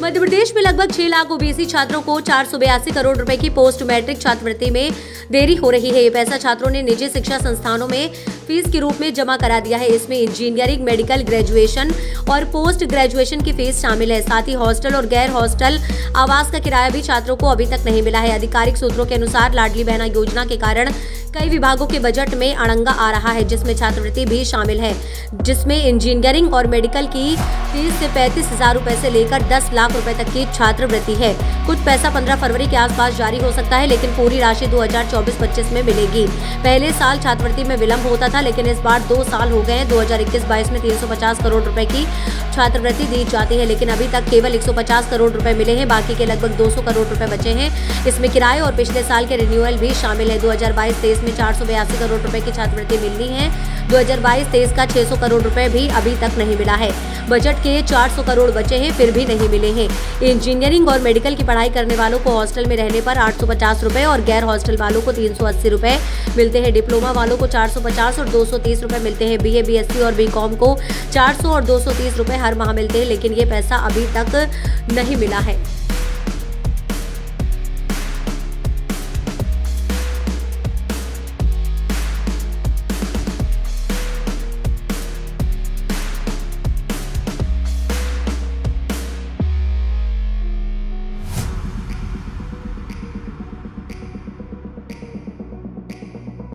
मध्य प्रदेश में लगभग 6 लाख ओबीसी छात्रों को 482 करोड़ रुपए की पोस्ट मैट्रिक छात्रवृत्ति में देरी हो रही है। ये पैसा छात्रों ने निजी शिक्षा संस्थानों में फीस के रूप में जमा करा दिया है। इसमें इंजीनियरिंग, मेडिकल, ग्रेजुएशन और पोस्ट ग्रेजुएशन की फीस शामिल है। साथ ही हॉस्टल और गैर हॉस्टल आवास का किराया भी छात्रों को अभी तक नहीं मिला है। आधिकारिक सूत्रों के अनुसार लाडली बहना योजना के कारण कई विभागों के बजट में अड़ंगा आ रहा है, जिसमें छात्रवृत्ति भी शामिल है, जिसमें इंजीनियरिंग और मेडिकल की फीस से 35,000 रुपए से लेकर 10 लाख रुपए तक की छात्रवृत्ति है। कुछ पैसा 15 फरवरी के आसपास जारी हो सकता है, लेकिन पूरी राशि 2024-25 में मिलेगी। पहले साल छात्रवृत्ति में विलंब होता था, लेकिन इस बार 2 साल हो गए हैं। 2021-22 में 350 करोड़ रुपए की छात्रवृत्ति दी जाती है, लेकिन अभी तक केवल 150 करोड़ रुपए मिले हैं। बाकी के लगभग 200 करोड़ रुपए बचे हैं। इसमें किराए और पिछले साल के रिन्यूअल भी शामिल है। 2022-23 में 482 करोड़ रुपए की छात्रवृत्ति मिलनी है। 2022-23 का 600 करोड़ रुपए भी अभी तक नहीं मिला है। बजट के 400 करोड़ बचे हैं, फिर भी नहीं मिले हैं। इंजीनियरिंग और मेडिकल की पढ़ाई करने वालों को हॉस्टल में रहने पर 850 रुपए और गैर हॉस्टल वालों को 380 रुपए मिलते हैं। डिप्लोमा वालों को 450 और 230 रुपए मिलते हैं। बीए, बीएससी और बीकॉम को 400 और 230 रुपए हर माह मिलते हैं, लेकिन ये पैसा अभी तक नहीं मिला है।